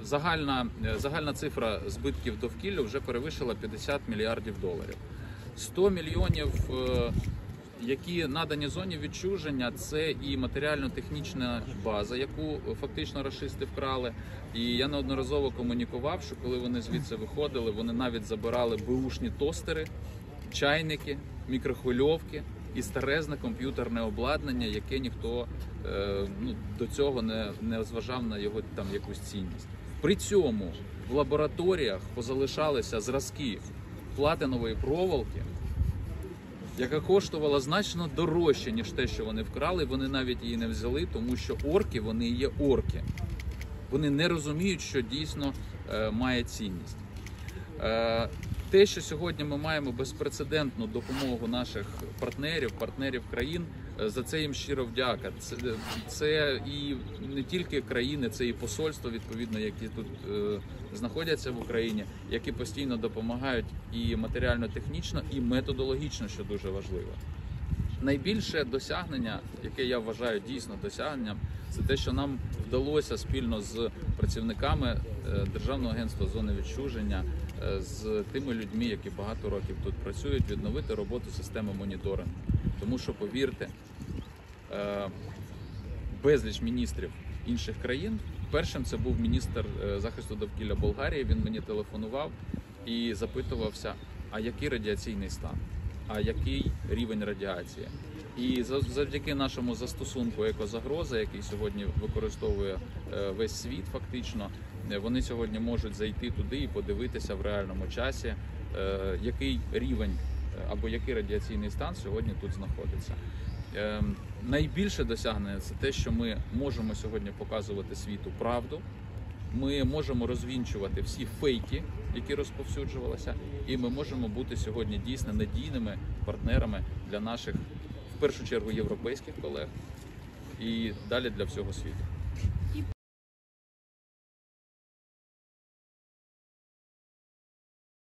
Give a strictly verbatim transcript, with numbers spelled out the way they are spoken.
загальна, загальна цифра збитків довкіллю вже перевищила п'ятдесят мільярдів доларів. сто мільйонів, які надані зоні відчуження, це і матеріально-технічна база, яку фактично рашисти вкрали. І я неодноразово комунікував, що коли вони звідси виходили, вони навіть забирали беушні тостери, чайники, мікрохвильовки і старезне комп'ютерне обладнання, яке ніхто е, ну, до цього не, не зважав на його там якусь цінність. При цьому в лабораторіях позалишалися зразки платинової проволоки, яка коштувала значно дорожче, ніж те, що вони вкрали. Вони навіть її не взяли, тому що орки, вони є орки. Вони не розуміють, що дійсно е, має цінність. Е, те, що сьогодні ми маємо безпрецедентну допомогу наших партнерів, партнерів країн, е, за це їм щиро вдяка. Це, це і не тільки країни, це і посольства, відповідно, які тут е, знаходяться в Україні, які постійно допомагають і матеріально-технічно, і методологічно, що дуже важливо. Найбільше досягнення, яке я вважаю дійсно досягненням, це те, що нам вдалося спільно з працівниками Державного агентства зони відчуження, з тими людьми, які багато років тут працюють, відновити роботу системи моніторингу. Тому що, повірте, безліч міністрів інших країн, першим це був міністр захисту довкілля Болгарії, він мені телефонував і запитувався, а який радіаційний стан, а який рівень радіації. І завдяки нашому застосунку «Екозагроза», який сьогодні використовує весь світ фактично, вони сьогодні можуть зайти туди і подивитися в реальному часі, який рівень або який радіаційний стан сьогодні тут знаходиться. Найбільше досягнення – це те, що ми можемо сьогодні показувати світу правду, ми можемо розвінчувати всі фейки, які розповсюджувалися, і ми можемо бути сьогодні дійсно надійними партнерами для наших, в першу чергу, європейських колег і далі для всього світу.